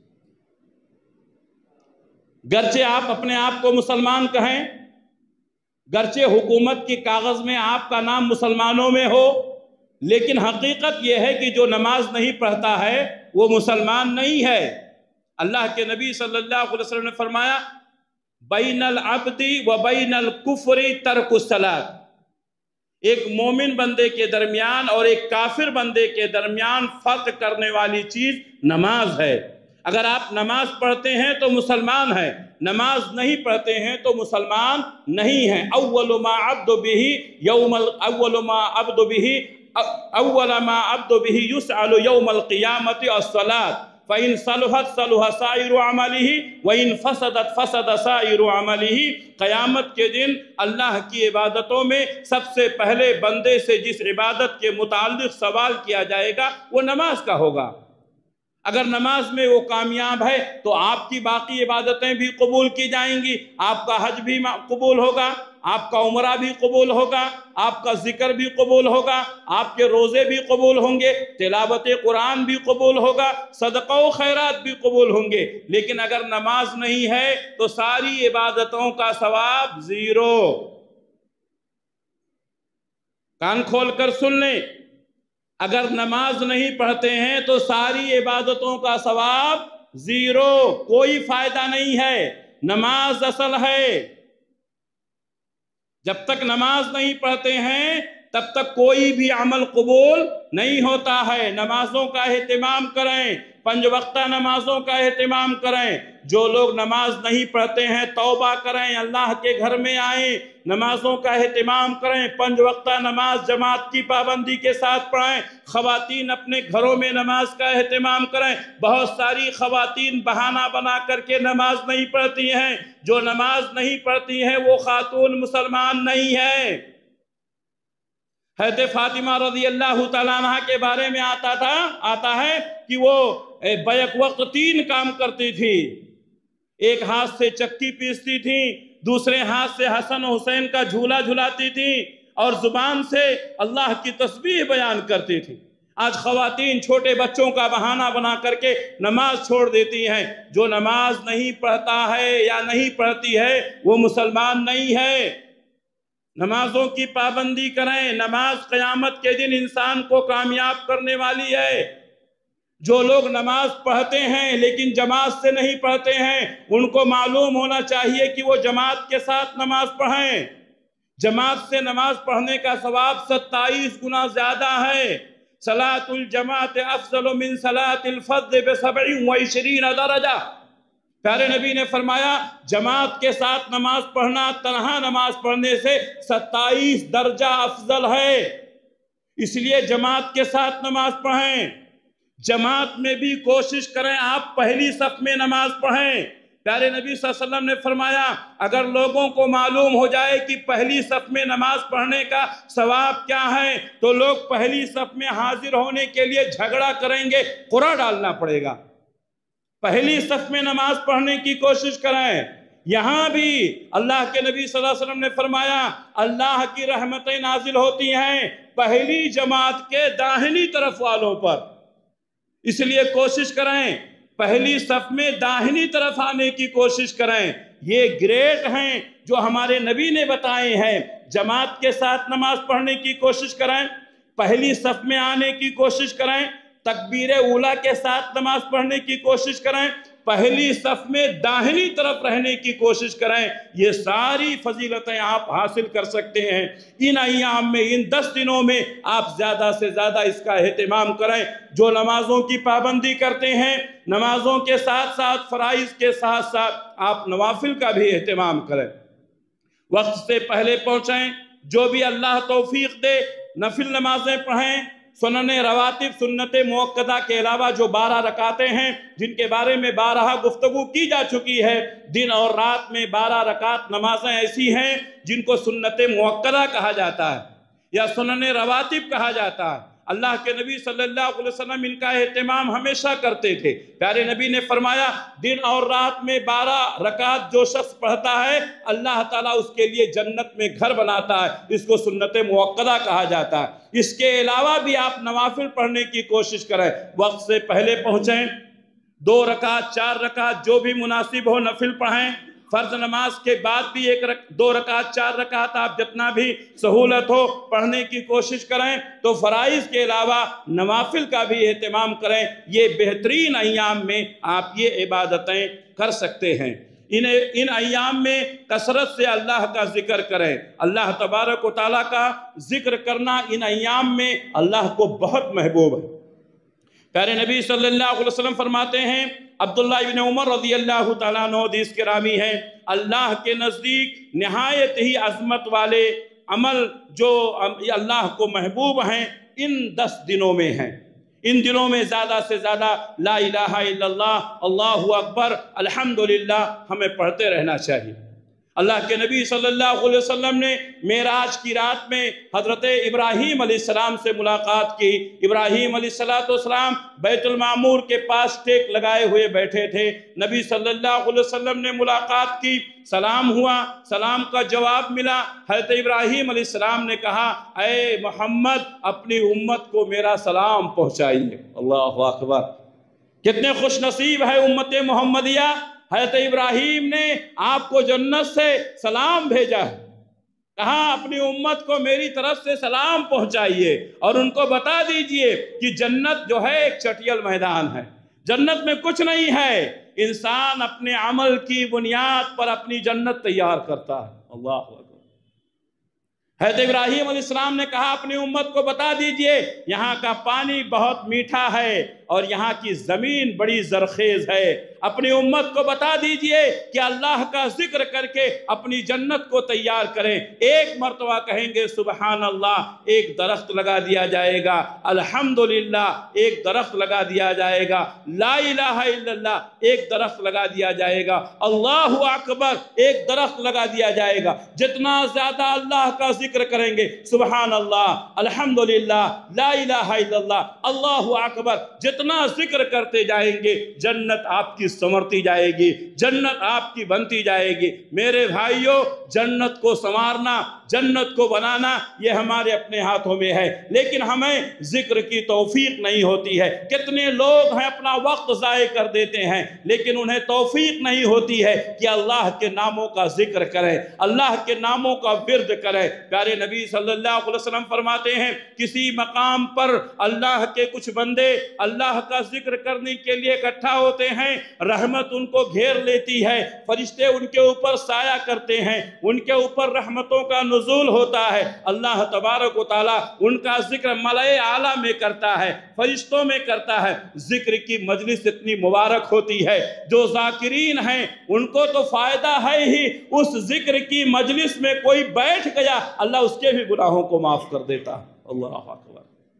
گرچہ آپ اپنے آپ کو مسلمان کہیں، گرچہ حکومت کی کاغذ میں آپ کا نام مسلمانوں میں ہو، لیکن حقیقت یہ ہے کہ جو نماز نہیں پڑھتا ہے وہ مسلمان نہیں ہے۔ اللہ کے نبی صلی اللہ علیہ وسلم نے فرمایا بین العبد و بین الکفر ترک الصلاۃ، ایک مومن بندے کے درمیان اور ایک کافر بندے کے درمیان فرق کرنے والی چیز نماز ہے۔ اگر آپ نماز پڑھتے ہیں تو مسلمان ہیں، نماز نہیں پڑھتے ہیں تو مسلمان نہیں ہیں۔ اول ما عبد به یوم اول ما عبد به اول ما عبد به يسأل يوم القيامة الصلاة فإن صلحت صلح سائر عمله وإن فسدت فسد سائر عمله۔ قیامت کے دن اللہ کی عبادتوں میں سب سے پہلے بندے سے جس عبادت کے متعلق سوال کیا جائے گا وہ نماز کا ہوگا۔ اگر نماز میں وہ کامیاب ہے تو آپ کی باقی عبادتیں بھی قبول کی جائیں گی، آپ کا حج بھی قبول ہوگا، آپ کا عمرہ بھی قبول ہوگا، آپ کا ذکر بھی قبول ہوگا، آپ کے روزے بھی قبول ہوں گے، تلاوت قرآن بھی قبول ہوگا، صدقہ و خیرات بھی قبول ہوں گے۔ لیکن اگر نماز نہیں ہے تو ساری عبادتوں کا ثواب زیرو۔ کان کھول کر سن لیں، اگر نماز نہیں پڑھتے ہیں تو ساری عبادتوں کا ثواب زیرو، کوئی فائدہ نہیں ہے۔ نماز اصل ہے، جب تک نماز نہیں پڑھتے ہیں تب تک کوئی بھی عمل قبول نہیں ہوتا ہے۔ نمازوں کا اہتمام کریں، پنج وقتہ نمازوں کا اہتمام کریں۔ جو لوگ نماز نہیں پڑھتے ہیں توبہ کریں، اللہ کے گھر میں آئیں، نمازوں کا اہتمام کریں، پنج وقتہ نماز جماعت کی پابندی کے ساتھ پڑھیں۔ خواتین اپنے گھروں میں نماز کا اہتمام کریں۔ بہت ساری خواتین بہانہ بنا کر کے نماز نہیں پڑھتی ہیں، جو نماز نہیں پڑھتی ہیں وہ خاتون مسلمان نہیں ہے۔ حضرت فاطمہ رضی اللہ تعالیٰ عنہ کے بارے میں آتا تھا آتا ہے کہ وہ بیک وقت تین کام کرتی تھی۔ ایک ہاتھ سے چکی پیستی تھی، دوسرے ہاتھ سے حسن و حسین کا جھولا جھلاتی تھی، اور زبان سے اللہ کی تسبیح بیان کرتی تھی۔ آج خواتین چھوٹے بچوں کا بہانہ بنا کر کے نماز چھوڑ دیتی ہیں۔ جو نماز نہیں پڑھتا ہے یا نہیں پڑھتی ہے وہ مسلمان نہیں ہے۔ نمازوں کی پابندی کریں، نماز قیامت کے دن انسان کو کامیاب کرنے والی ہے۔ جو لوگ نماز پڑھتے ہیں لیکن جماعت سے نہیں پڑھتے ہیں ان کو معلوم ہونا چاہیے کہ وہ جماعت کے ساتھ نماز پڑھیں۔ جماعت سے نماز پڑھنے کا ثواب ستائیس گنا زیادہ ہے۔ صلاۃ الجماعت افضل من صلاۃ الفرد بسبع وعشرین درجہ۔ پیارے نبی نے فرمایا جماعت کے ساتھ نماز پڑھنا تنہا نماز پڑھنے سے ستائیس درجہ افضل ہے، اس لیے جماعت کے ساتھ نماز پڑھیں۔ جماعت میں بھی کوشش کریں آپ پہلی صف میں نماز پڑھیں۔ پیارے نبی صلی اللہ علیہ وسلم نے فرمایا اگر لوگوں کو معلوم ہو جائے کہ پہلی صف میں نماز پڑھنے کا ثواب کیا ہے تو لوگ پہلی صف میں حاضر ہونے کے لیے جھگڑا کریں گے، قرعہ ڈالنا پڑے گا۔ پہلی صف میں نماز پڑھنے کی کوشش کریں۔ یہاں بھی اللہ کے نبی صلی اللہ علیہ وسلم نے فرمایا اللہ کی رحمتیں نازل ہوتی ہیں پہلی جماعت کے داہنی طرف والوں پر، اس لیے کوشش کریں پہلی صف میں داہنی طرف آنے کی کوشش کریں۔ یہ گریڈ ہیں جو ہمارے نبی نے بتائے ہیں۔ جماعت کے ساتھ نماز پڑھنے کی کوشش کریں، پہلی صف میں آنے کی کوشش کریں، تکبیر اولیٰ کے ساتھ نماز پڑھنے کی کوشش کریں، پہلی صف میں داہنی طرف رہنے کی کوشش کریں۔ یہ ساری فضیلتیں آپ حاصل کر سکتے ہیں۔ ان ایام میں، ان دس دنوں میں آپ زیادہ سے زیادہ اس کا اہتمام کریں۔ جو نمازوں کی پابندی کرتے ہیں نمازوں کے ساتھ ساتھ فرائض کے ساتھ ساتھ آپ نوافل کا بھی اہتمام کریں، وقت سے پہلے پہنچیں۔ جو بھی اللہ توفیق دے نفل نمازیں پڑھیں۔ سنن رواتب سنت موقدہ کے علاوہ جو بارہ رکعتیں ہیں جن کے بارے میں بارہا گفتگو کی جا چکی ہے، دن اور رات میں بارہ رکعت نمازیں ایسی ہیں جن کو سنت موقدہ کہا جاتا ہے یا سنن رواتب کہا جاتا ہے۔ اللہ کے نبی صلی اللہ علیہ وسلم ان کا اہتمام ہمیشہ کرتے تھے۔ پیارے نبی نے فرمایا دن اور رات میں بارہ رکعت جو شخص پڑھتا ہے اللہ تعالیٰ اس کے لیے جنت میں گھر بناتا ہے، اس کو سنت موقدہ کہا جاتا ہے۔ اس کے علاوہ بھی آپ نوافل پڑھنے کی کوشش کریں، وقت سے پہلے پہنچیں، دو رکعت چار رکعت جو بھی مناسب ہو نفل پڑھیں، فرض نماز کے بعد بھی ایک رک دو رکعت چار رکعت آپ جتنا بھی سہولت ہو پڑھنے کی کوشش کریں، تو فرائض کے علاوہ نوافل کا بھی اہتمام کریں۔ یہ بہترین ایام میں آپ یہ عبادتیں کر سکتے ہیں۔ ان ان ایام میں کثرت سے اللہ کا ذکر کریں۔ اللہ تبارک و تعالیٰ کا ذکر کرنا ان ایام میں اللہ کو بہت محبوب ہے۔ پیارے نبی صلی اللہ علیہ وسلم فرماتے ہیں، عبداللہ ابن عمر رضی اللہ تعالیٰ عنہ حدیث کے راوی ہیں، اللہ کے نزدیک نہایت ہی عظمت والے عمل جو اللہ کو محبوب ہیں ان دس دنوں میں ہیں۔ ان دنوں میں زیادہ سے زیادہ لا الہ الا اللہ، اللہ اکبر، الحمدللہ ہمیں پڑھتے رہنا چاہیے۔ اللہ کے نبی صلی اللہ علیہ وسلم نے معراج کی رات میں حضرت ابراہیم علیہ السلام سے ملاقات کی۔ ابراہیم علیہ السلام بیت المعمور کے پاس ٹیک لگائے ہوئے بیٹھے تھے۔ نبی صلی اللہ علیہ وسلم نے ملاقات کی، سلام ہوا، سلام کا جواب ملا۔ حضرت ابراہیم علیہ السلام نے کہا، اے محمد اپنی امت کو میرا سلام پہنچائیے۔ اللہ اکبر، کتنے خوش نصیب ہے امت محمدیہ، حضرت ابراہیم نے آپ کو جنت سے سلام بھیجا ہے، کہا اپنی امت کو میری طرف سے سلام پہنچائیے اور ان کو بتا دیجئے کہ جنت جو ہے ایک چٹیل میدان ہے، جنت میں کچھ نہیں ہے، انسان اپنے عمل کی بنیاد پر اپنی جنت تیار کرتا ہے۔ اللہ اکبر۔ حضرت ابراہیم علیہ السلام نے کہا اپنی امت کو بتا دیجئے یہاں کا پانی بہت میٹھا ہے اور یہاں کی زمین بڑی زرخیز ہے۔ اپنی امت کو بتا دیجئے کہ اللہ کا ذکر کر کے اپنی جنت کو تیار کریں۔ ایک مرتبہ کہیں گے سبحان اللہ، ایک درخت لگا دیا جائے گا، الحمدللہ ایک درخت لگا دیا جائے گا، لا الہ الا اللہ ایک درخت لگا دیا جائے گا، اللہ اکبر ایک درخت لگا دیا جائے گا۔ جتنا زیادہ اللہ کا ذکر کریں گے، سبحان اللہ، الحمدللہ، لا الہ الا اللہ، اللہ اکبر، جتنا ذکر کرتے جائیں گے جنت آپ کی سنورتی جائے گی، جنت آپ کی بنتی جائے گی۔ میرے بھائیوں، جنت کو سنوارنا، جنت کو بنانا یہ ہمارے اپنے ہاتھوں میں ہے، لیکن ہمیں ذکر کی توفیق نہیں ہوتی ہے۔ کتنے لوگ ہیں اپنا وقت ضائع کر دیتے ہیں لیکن انہیں توفیق نہیں ہوتی ہے کہ اللہ کے ناموں کا ذکر کریں، اللہ کے ناموں کا ورد کریں۔ پیارے نبی صلی اللہ علیہ وسلم فرماتے ہیں کسی مقام پر اللہ کے کچھ بندے اللہ کا ذکر کرنے کے لیے اکٹھا ہوتے ہیں، رحمت ان کو گھیر لیتی ہے، فرشتے ان کے اوپر سایہ کرتے ہیں، ان کے اوپر رحمتوں کا نزول ہوتا ہے۔ اللہ تبارک و تعالیٰ ان کا ذکر ملائے اعلیٰ میں کرتا ہے، فرشتوں میں کرتا ہے۔ ذکر کی مجلس اتنی مبارک ہوتی ہے، جو ذاکرین ہیں ان کو تو فائدہ ہے ہی، اس ذکر کی مجلس میں کوئی بیٹھ گیا اللہ اس کے بھی گناہوں کو معاف کر دیتا ہے۔ اللہ اکبر۔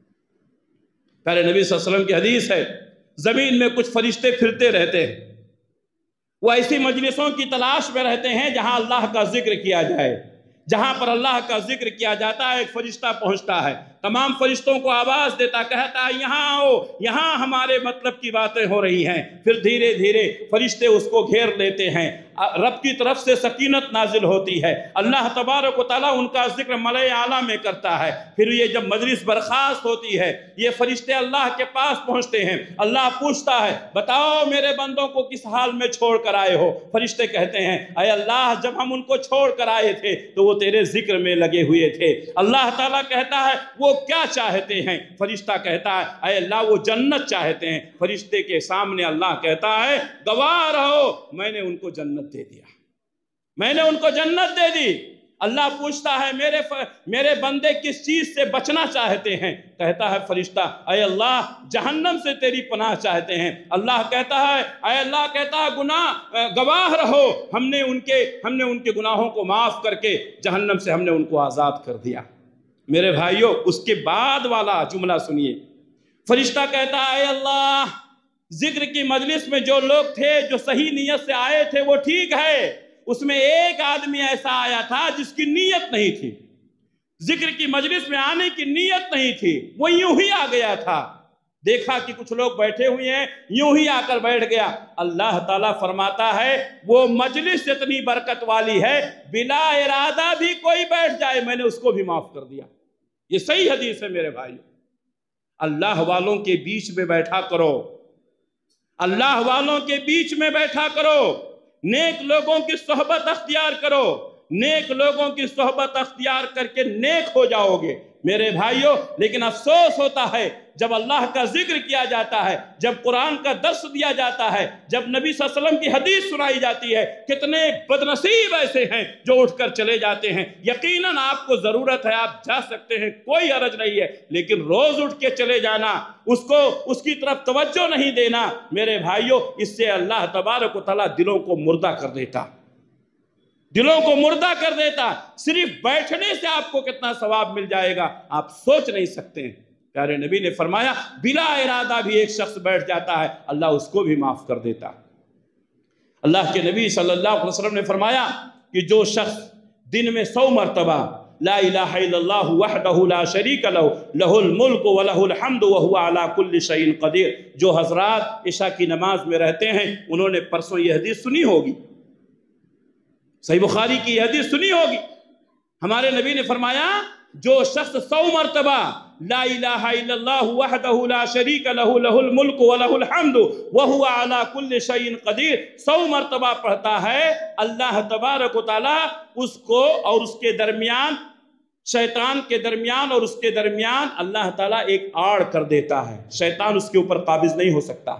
پیارے نبی صلی اللہ علیہ وسلم کی حدیث ہے، زمین میں کچھ فرشتے پھرتے رہتے ہیں، وہ ایسی مجلسوں کی تلاش میں رہتے ہیں جہاں اللہ کا ذکر کیا جائے۔ جہاں پر اللہ کا ذکر کیا جاتا ہے ایک فرشتہ پہنچتا ہے، تمام فرشتوں کو آواز دیتا، کہتا ہے یہاں آؤ، یہاں ہمارے مطلب کی باتیں ہو رہی ہیں۔ پھر دھیرے دھیرے فرشتے اس کو گھیر لیتے ہیں، رب کی طرف سے سکینت نازل ہوتی ہے، اللہ تبارک و تعالیٰ ان کا ذکر ملائے اعلیٰ میں کرتا ہے۔ پھر یہ جب مجلس برخاست ہوتی ہے، یہ فرشتے اللہ کے پاس پہنچتے ہیں، اللہ پوچھتا ہے بتاؤ میرے بندوں کو کس حال میں چھوڑ کر آئے ہو؟ فرشتے کہتے ہیں اے اللہ جب ہم ان کو چھوڑ کر آئے تھے تو وہ تیرے ذکر میں لگے ہوئے تھے۔ اللہ تعالیٰ کہتا ہے وہ کیا چاہتے ہیں؟ فرشتہ کہتا ہے اے اللہ وہ جنت چاہتے ہیں۔ فرشتے کے سامنے اللہ کہتا ہے گواہ رہو میں نے ان کو جنت دے دیا، میں نے ان کو جنت دے دی۔ اللہ پوچھتا ہے میرے ف... میرے بندے کس چیز سے بچنا چاہتے ہیں؟ کہتا ہے فرشتہ اے اللہ جہنم سے تیری پناہ چاہتے ہیں۔ اللہ کہتا ہے اے اللہ کہتا ہے گناہ گواہ رہو ہم نے ان کے ہم نے ان کے گناہوں کو معاف کر کے جہنم سے ہم نے ان کو آزاد کر دیا۔ میرے بھائیوں اس کے بعد والا جملہ سنیے، فرشتہ کہتا ہے اے اللہ ذکر کی مجلس میں جو لوگ تھے جو صحیح نیت سے آئے تھے وہ ٹھیک ہے، اس میں ایک آدمی ایسا آیا تھا جس کی نیت نہیں تھی، ذکر کی مجلس میں آنے کی نیت نہیں تھی، وہ یوں ہی آ گیا تھا، دیکھا کہ کچھ لوگ بیٹھے ہوئے ہیں یوں ہی آ کر بیٹھ گیا۔ اللہ تعالیٰ فرماتا ہے وہ مجلس اتنی برکت والی ہے بلا ارادہ بھی کوئی بیٹھ جائے میں نے اس کو بھی معاف کر دیا۔ یہ صحیح حدیث ہے میرے بھائی۔ اللہ والوں کے بیچ میں بیٹھا کرو، اللہ والوں کے بیچ میں بیٹھا کرو، نیک لوگوں کی صحبت اختیار کرو، نیک لوگوں کی صحبت اختیار کر کے نیک ہو جاؤ گے میرے بھائیوں۔ لیکن افسوس ہوتا ہے جب اللہ کا ذکر کیا جاتا ہے، جب قرآن کا درس دیا جاتا ہے، جب نبی صلی اللہ علیہ وسلم کی حدیث سنائی جاتی ہے، کتنے بدنصیب ایسے ہیں جو اٹھ کر چلے جاتے ہیں۔ یقیناً آپ کو ضرورت ہے، آپ جا سکتے ہیں، کوئی حرج نہیں ہے، لیکن روز اٹھ کے چلے جانا، اس کو اس کی طرف توجہ نہیں دینا میرے بھائیوں، اس سے اللہ تبارک و تعالیٰ دلوں کو مردہ کر دیتا، دلوں کو مردہ کر دیتا۔ صرف بیٹھنے سے آپ کو کتنا ثواب مل جائے گا آپ سوچ نہیں سکتے ہیں۔ پیارے نبی نے فرمایا بلا ارادہ بھی ایک شخص بیٹھ جاتا ہے، اللہ اس کو بھی معاف کر دیتا۔ اللہ کے نبی صلی اللہ علیہ وسلم نے فرمایا کہ جو شخص دن میں سو مرتبہ لا الہ الا اللہ وحدہ لا شریک لہ لہ الملک و لہ الحمد وہو علی کل شیء قدیر، جو حضرات عشاء کی نماز میں رہتے ہیں انہوں نے پرسوں یہ حدیث سنی ہوگی، صحیح بخاری کی یہ حدیث سنی ہوگی۔ ہمارے نبی نے فرمایا جو شخص سو مرتبہ لا الہ الا اللہ وحدہ لا شریک لہ لہ الملک و لہ الحمد وہو علی کل شیء قدیر سو مرتبہ پڑھتا ہے، اللہ تبارک و تعالی اس کو اور اس کے درمیان، شیطان کے درمیان اور اس کے درمیان اللہ تعالیٰ ایک آڑ کر دیتا ہے، شیطان اس کے اوپر قابض نہیں ہو سکتا۔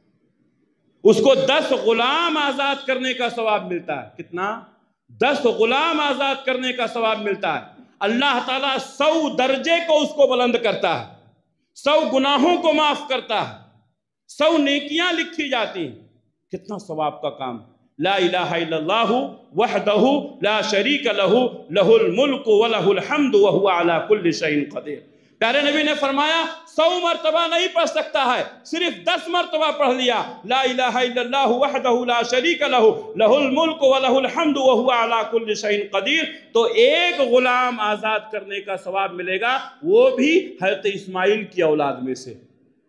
اس کو دس غلام آزاد کرنے کا ثواب ملتا ہے۔ کتنا؟ دس غلام آزاد کرنے کا ثواب ملتا ہے۔ اللہ تعالیٰ سو درجے کو اس کو بلند کرتا ہے، سو گناہوں کو معاف کرتا ہے، سو نیکیاں لکھی جاتی ہیں۔ کتنا ثواب کا کام! لا الہ الا اللہ وحدہ لا شریک لہ لہ الملک و لہ الحمد وہو علی کل شیء قدیر۔ پیارے نبی نے فرمایا سو مرتبہ نہیں پڑھ سکتا ہے، صرف دس مرتبہ پڑھ لیا لا الہ الا اللہ وحدہ لا شریک لہ لہ الملک و لہ الحمد وہو علی کل شیء قدیر، تو ایک غلام آزاد کرنے کا ثواب ملے گا، وہ بھی حضرت اسماعیل کی اولاد میں سے۔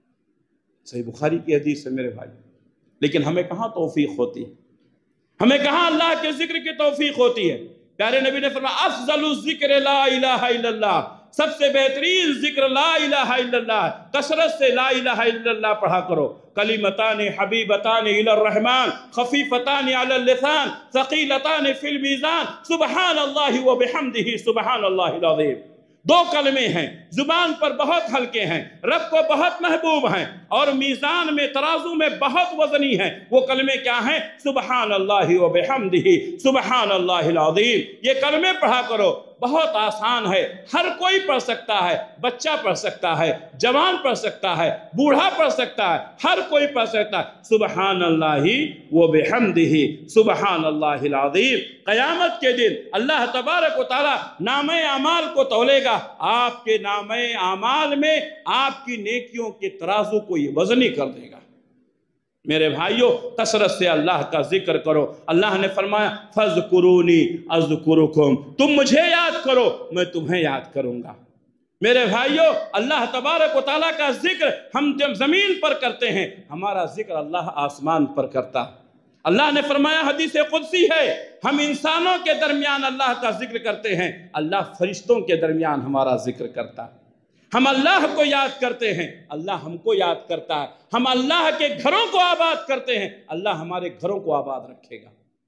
صحیح بخاری کی حدیث ہے میرے بھائی۔ لیکن ہمیں کہاں توفیق ہوتی ہے، ہمیں کہاں اللہ کے ذکر کی توفیق ہوتی ہے؟ پیارے نبی نے فرمایا افضل الذکر لا الہ الا اللہ، سب سے بہترین ذکر لا الہ الا اللہ، کثرت سے لا الہ الا اللہ پڑھا کرو۔ کلمتان حبیبتان الی الرحمن خفیفتان علی اللسان ثقیلتان فی المیزان سبحان اللہ و بحمدہ سبحان اللہ العظیم۔ دو کلمے ہیں، زبان پر بہت ہلکے ہیں، رب کو بہت محبوب ہیں، اور میزان میں، ترازو میں بہت وزنی ہیں۔ وہ کلمے کیا ہیں؟ سبحان اللہ و بحمدہ سبحان اللہ العظیم۔ یہ کلمے پڑھا کرو، بہت آسان ہے، ہر کوئی پڑھ سکتا ہے، بچہ پڑھ سکتا ہے، جوان پڑھ سکتا ہے، بوڑھا پڑھ سکتا ہے، ہر کوئی پڑھ سکتا ہے۔ سبحان اللہ و بحمدہ سبحان اللہ العظیم۔ قیامت کے دن اللہ تبارک و تعالی نامہ اعمال کو تولے گا، آپ کے نامہ اعمال میں آپ کی نیکیوں کے ترازو کو یہ وزنی کر دے گا۔ میرے بھائیوں کثرت سے اللہ کا ذکر کرو۔ اللہ نے فرمایا فَاذْكُرُونِي أَذْكُرُكُمْ، تم مجھے یاد کرو میں تمہیں یاد کروں گا۔ میرے بھائیوں اللہ تبارک و تعالیٰ کا ذکر ہم جب زمین پر کرتے ہیں، ہمارا ذکر اللہ آسمان پر کرتا ہے۔ اللہ نے فرمایا حدیث قدسی ہے، ہم انسانوں کے درمیان اللہ کا ذکر کرتے ہیں، اللہ فرشتوں کے درمیان ہمارا ذکر کرتا ہے۔ ہم اللہ کو یاد کرتے ہیں، اللہ ہم کو یاد کرتا ہے۔ ہم اللہ کے گھروں کو آباد کرتے ہیں، اللہ ہمارے گھروں کو آباد رکھے گا۔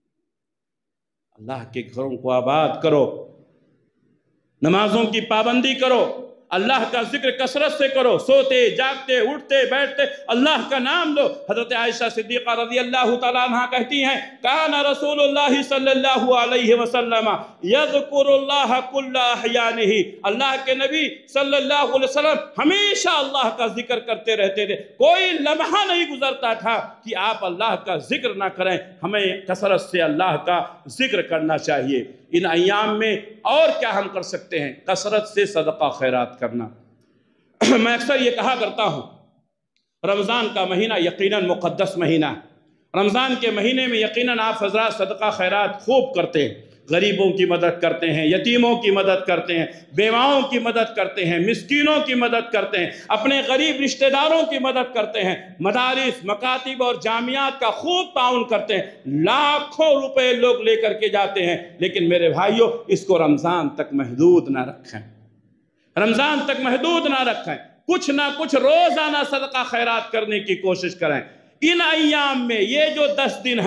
اللہ کے گھروں کو آباد کرو، نمازوں کی پابندی کرو، اللہ کا ذکر کثرت سے کرو، سوتے جاگتے اٹھتے بیٹھتے اللہ کا نام لو۔ حضرت عائشہ صدیقہ رضی اللہ تعالیٰ عنہ کہتی ہیں کان رسول اللہ صلی اللہ علیہ وسلم یذکر اللہ کل احیانہ، اللہ کے نبی صلی اللہ علیہ وسلم ہمیشہ اللہ کا ذکر کرتے رہتے تھے، کوئی لمحہ نہیں گزرتا تھا کہ آپ اللہ کا ذکر نہ کریں۔ ہمیں کثرت سے اللہ کا ذکر کرنا چاہیے۔ ان ایام میں اور کیا ہم کر سکتے ہیں؟ کثرت سے صدقہ خیرات کرنا۔ میں اکثر یہ کہا کرتا ہوں رمضان کا مہینہ یقیناً مقدس مہینہ ہے، رمضان کے مہینے میں یقیناً آپ حضرات صدقہ خیرات خوب کرتے ہیں، غریبوں کی مدد کرتے ہیں، یتیموں کی مدد کرتے ہیں، بیواؤں کی مدد کرتے ہیں، مسکینوں کی مدد کرتے ہیں، اپنے غریب رشتہ داروں کی مدد کرتے ہیں، مدارس مکاتب اور جامعات کا خوب تعاون کرتے ہیں، لاکھوں روپے لوگ لے کر کے جاتے ہیں۔ لیکن میرے بھائیوں اس کو رمضان تک محدود نہ رکھیں، رمضان تک محدود نہ رکھیں، کچھ نہ کچھ روزانہ صدقہ خیرات کرنے کی کوشش کریں۔ ان ایام میں یہ جو دس دن ہیں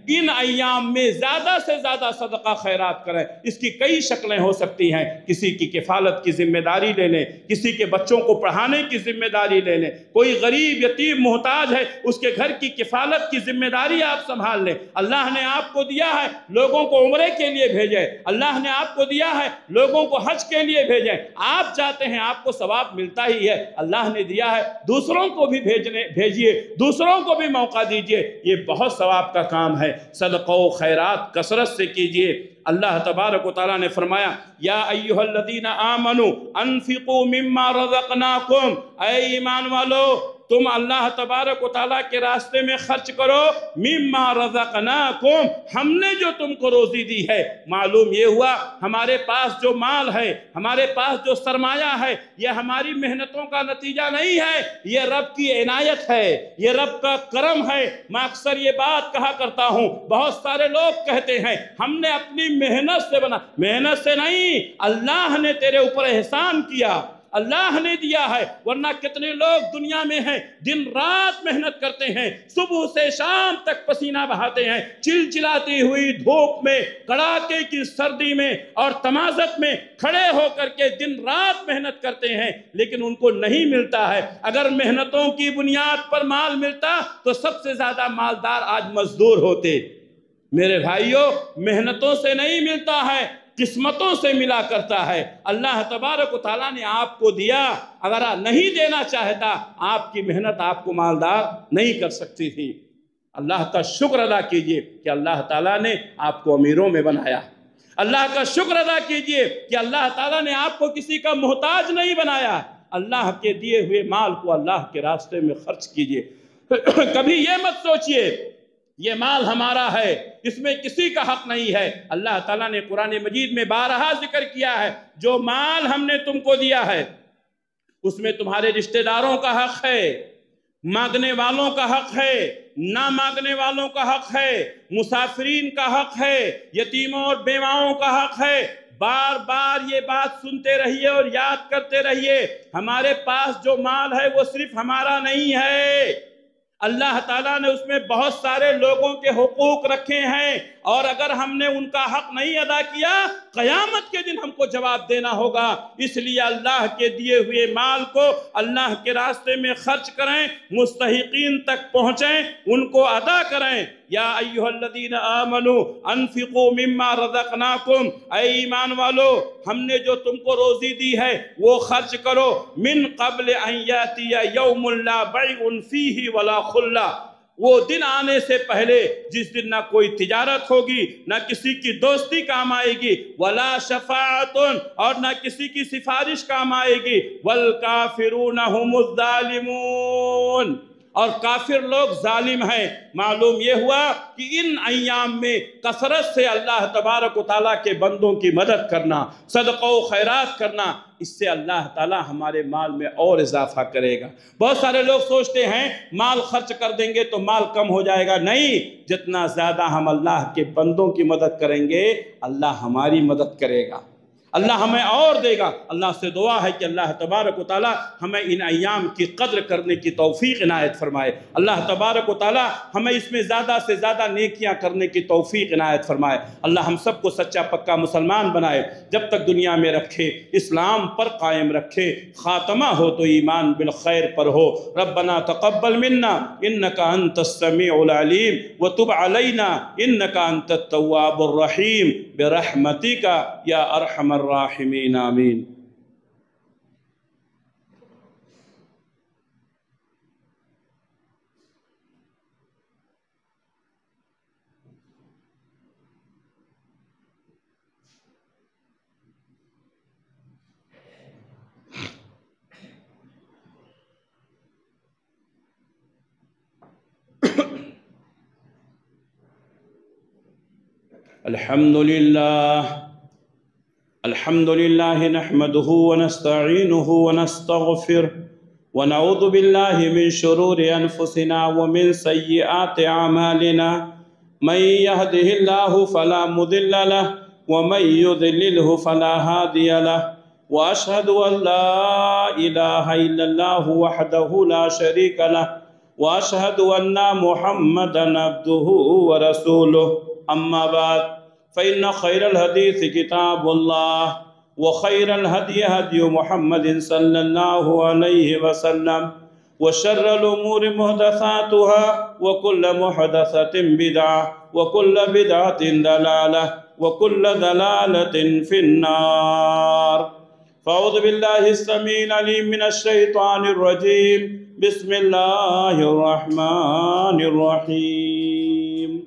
ان ایام میں زیادہ سے زیادہ صدقہ خیرات کریں۔ اس کی کئی شکلیں ہو سکتی ہیں، کسی کی کفالت کی ذمہ داری لے لیں، کسی کے بچوں کو پڑھانے کی ذمہ داری لے لیں، کوئی غریب یتیم محتاج ہے اس کے گھر کی کفالت کی ذمہ داری آپ سنبھال لیں۔ اللہ نے آپ کو دیا ہے لوگوں کو عمرے کے لیے بھیجیں، اللہ نے آپ کو دیا ہے لوگوں کو حج کے لیے بھیجیں۔ آپ چاہتے ہیں آپ کو ثواب ملتا ہی ہے، اللہ نے دیا ہے دوسروں کو بھی بھیجنے بھیجیے، دوسروں کو بھی موقع دیجیے، یہ بہت ثواب کا کام ہے۔ صدقہ و خیرات کثرت سے کیجیے۔ اللہ تبارک و تعالیٰ نے فرمایا یا ایھا الذین آمنوا انفقوا مما رزقناکم، اے ایمان والو تم اللہ تبارک و تعالیٰ کے راستے میں خرچ کرو، مما رزقناکم، ہم نے جو تم کو روزی دی ہے۔ معلوم یہ ہوا ہمارے پاس جو مال ہے، ہمارے پاس جو سرمایہ ہے، یہ ہماری محنتوں کا نتیجہ نہیں ہے، یہ رب کی عنایت ہے، یہ رب کا کرم ہے۔ میں اکثر یہ بات کہا کرتا ہوں، بہت سارے لوگ کہتے ہیں ہم نے اپنی محنت سے بنا، محنت سے نہیں، اللہ نے تیرے اوپر احسان کیا، اللہ نے دیا ہے۔ ورنہ کتنے لوگ دنیا میں ہیں دن رات محنت کرتے ہیں، صبح سے شام تک پسینہ بہاتے ہیں، چلچلاتی ہوئی دھوپ میں، کڑاکے کی سردی میں اور تمازت میں کھڑے ہو کر کے دن رات محنت کرتے ہیں، لیکن ان کو نہیں ملتا ہے۔ اگر محنتوں کی بنیاد پر مال ملتا تو سب سے زیادہ مالدار آج مزدور ہوتے۔ میرے بھائیوں، محنتوں سے نہیں ملتا ہے، قسمتوں سے ملا کرتا ہے۔ اللہ تبارک و تعالیٰ نے آپ کو دیا، اگر نہیں دینا چاہتا آپ کی محنت آپ کو مالدار نہیں کر سکتی تھی۔ اللہ کا شکر ادا کیجئے کہ اللہ تعالیٰ نے آپ کو امیروں میں بنایا۔ اللہ کا شکر ادا کیجئے کہ اللہ تعالیٰ نے آپ کو کسی کا محتاج نہیں بنایا۔ اللہ کے دیے ہوئے مال کو اللہ کے راستے میں خرچ کیجئے۔ کبھی یہ مت سوچئے یہ مال ہمارا ہے، اس میں کسی کا حق نہیں ہے۔ اللہ تعالیٰ نے قرآن مجید میں بارہا ذکر کیا ہے جو مال ہم نے تم کو دیا ہے اس میں تمہارے رشتہ داروں کا حق ہے، مانگنے والوں کا حق ہے، نہ مانگنے والوں کا حق ہے، مسافرین کا حق ہے، یتیموں اور بیواؤں کا حق ہے۔ بار بار یہ بات سنتے رہیے اور یاد کرتے رہیے، ہمارے پاس جو مال ہے وہ صرف ہمارا نہیں ہے، اللہ تعالیٰ نے اس میں بہت سارے لوگوں کے حقوق رکھے ہیں، اور اگر ہم نے ان کا حق نہیں ادا کیا قیامت کے دن ہم کو جواب دینا ہوگا۔ اس لیے اللہ کے دیے ہوئے مال کو اللہ کے راستے میں خرچ کریں، مستحقین تک پہنچیں، ان کو ادا کریں۔ یا ایھا الذین آمنوا انفقوا مما رزقناکم، اے ایمان والو ہم نے جو تم کو روزی دی ہے وہ خرچ کرو، من قبل ان یاتی یوم لا بیع فیہ ولا خلہ، وہ دن آنے سے پہلے جس دن نہ کوئی تجارت ہوگی، نہ کسی کی دوستی کام آئے گی، ولا شفاعت، اور نہ کسی کی سفارش کام آئے گی، والکافرون هم الظالمون، اور کافر لوگ ظالم ہیں۔ معلوم یہ ہوا کہ ان ایام میں کثرت سے اللہ تبارک و تعالیٰ کے بندوں کی مدد کرنا، صدقہ و خیرات کرنا، اس سے اللہ تعالیٰ ہمارے مال میں اور اضافہ کرے گا۔ بہت سارے لوگ سوچتے ہیں مال خرچ کر دیں گے تو مال کم ہو جائے گا، نہیں، جتنا زیادہ ہم اللہ کے بندوں کی مدد کریں گے اللہ ہماری مدد کرے گا، اللہ ہمیں اور دے گا۔ اللہ سے دعا ہے کہ اللہ تبارک و تعالیٰ ہمیں ان ایام کی قدر کرنے کی توفیق عنایت فرمائے، اللہ تبارک و تعالیٰ ہمیں اس میں زیادہ سے زیادہ نیکیاں کرنے کی توفیق عنایت فرمائے۔ اللہ ہم سب کو سچا پکا مسلمان بنائے، جب تک دنیا میں رکھے اسلام پر قائم رکھے، خاتمہ ہو تو ایمان بالخیر پر ہو۔ ربنا تقبل منا انک انت السمیع العلیم وتب علینا انک انت التواب الرحیم برحمتک یا ارحم الراحمین، آمین۔ الحمد للہ الحمد للہ نحمده ونستعینه ونستغفره ونعوذ باللہ من شرور انفسنا ومن سیئات اعمالنا، من يهده الله فلا مضل له ومن يضلله فلا هادي له، واشهد ان لا الہ الا اللہ وحدہ لا شریک له، وأشهد أن محمدًا عبده ورسوله أما بعد فإن خير الحديث كتاب الله وخير الهدي هدي محمد صلى الله عليه وسلم وشر الأمور محدثاتها وكل محدثة بدعة وكل بدعة ضلالة وكل ضلالة في النار. فأعوذ بالله السميع العليم من الشيطان الرجيم. بسم الله الرحمن الرحيم.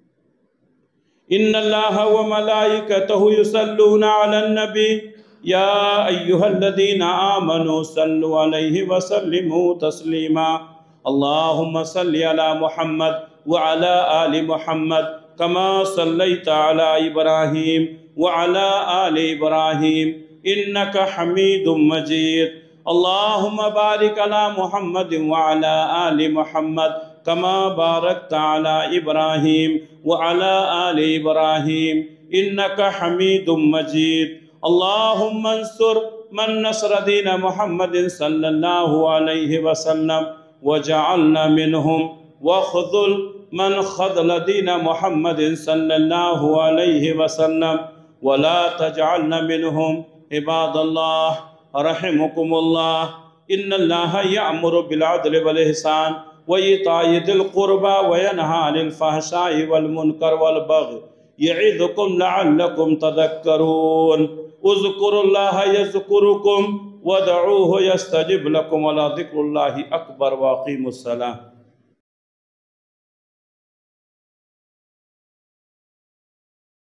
إن الله وملائكته يصلون على النبي يا أيها الذين آمنوا صلوا عليه وسلموا تسليما. اللهم صل على محمد وعلى آل محمد كما صليت على إبراهيم وعلى آل إبراهيم إنك حميد مجيد. اللهم بارك على محمد وعلى آل محمد كما باركت على إبراهيم وعلى آل إبراهيم إنك حميد مجيد. اللهم انصر من نصر دين محمد صلى الله عليه وسلم وجعلنا منهم، واخذل من خذل دين محمد صلى الله عليه وسلم ولا تجعلنا منهم. عباد الله رحمكم الله، إن الله يأمر بالعدل والإحسان وإيتاء ذي القربى وينهى عن الفحشاء والمنكر والبغي يعظكم لعلكم تذكرون. اذكروا الله يذكركم وادعوه يستجب لكم ولذكر الله أكبر. وأقيموا الصلاة.